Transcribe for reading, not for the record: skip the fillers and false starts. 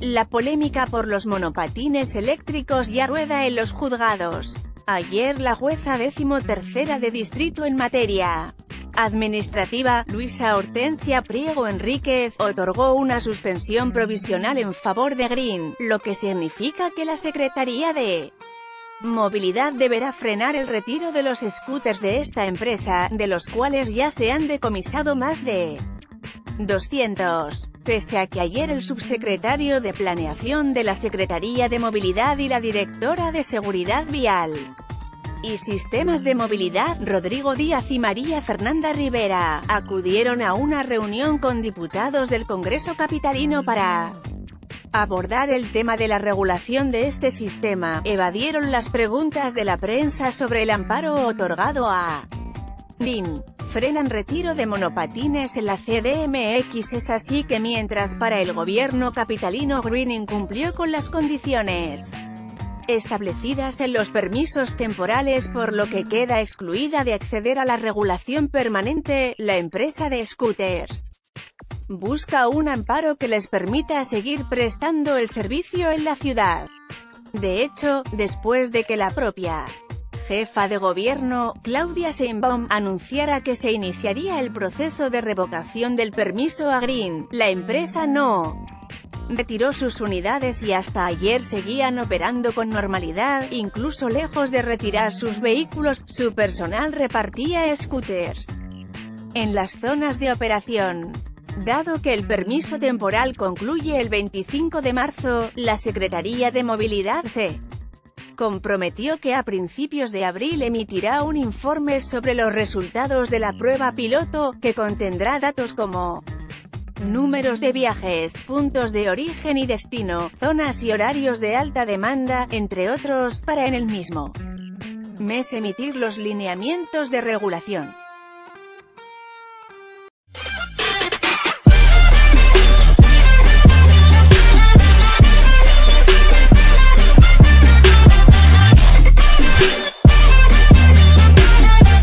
La polémica por los monopatines eléctricos ya rueda en los juzgados. Ayer la jueza 13ª de distrito en materia administrativa, Luisa Hortensia Priego Enríquez, otorgó una suspensión provisional en favor de Green, lo que significa que la Secretaría de Movilidad deberá frenar el retiro de los scooters de esta empresa, de los cuales ya se han decomisado más de 200. Pese a que ayer el subsecretario de Planeación de la Secretaría de Movilidad y la directora de Seguridad Vial y Sistemas de Movilidad, Rodrigo Díaz y María Fernanda Rivera, acudieron a una reunión con diputados del Congreso capitalino para abordar el tema de la regulación de este sistema, evadieron las preguntas de la prensa sobre el amparo otorgado a Green. Frenan retiro de monopatines en la CDMX. Es así que mientras para el gobierno capitalino Green incumplió con las condiciones establecidas en los permisos temporales, por lo que queda excluida de acceder a la regulación permanente, la empresa de scooters busca un amparo que les permita seguir prestando el servicio en la ciudad. De hecho, después de que la propia jefa de gobierno, Claudia Sheinbaum, anunciara que se iniciaría el proceso de revocación del permiso a Green, la empresa no retiró sus unidades y hasta ayer seguían operando con normalidad. Incluso lejos de retirar sus vehículos, su personal repartía scooters en las zonas de operación. Dado que el permiso temporal concluye el 25 de marzo, la Secretaría de Movilidad se comprometió que a principios de abril emitirá un informe sobre los resultados de la prueba piloto, que contendrá datos como números de viajes, puntos de origen y destino, zonas y horarios de alta demanda, entre otros, para en el mismo mes emitir los lineamientos de regulación.